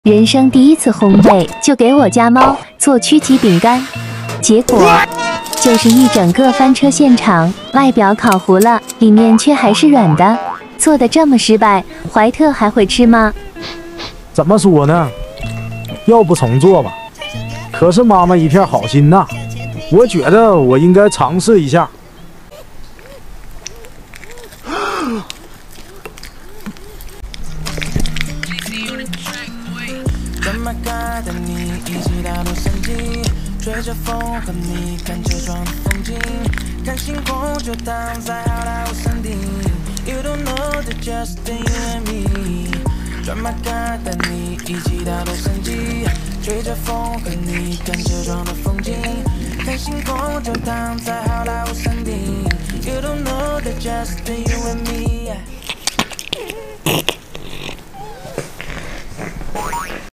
人生第一次烘焙就给我家猫做曲奇饼干，结果就是一整个翻车现场，外表烤糊了，里面却还是软的。做的这么失败，怀特还会吃吗？ 怎么说呢？要不重做吧。可是妈妈一片好心呐，我觉得我应该尝试一下。 带你一起踏入神迹，吹着风和你看车窗的风景，看星空就躺在好莱坞山顶。You don't know the just you and me， 转马卡带你一起踏入神迹，吹着风和你看车窗的风景，看星空就躺在好莱坞山顶。You don't know the just you and me。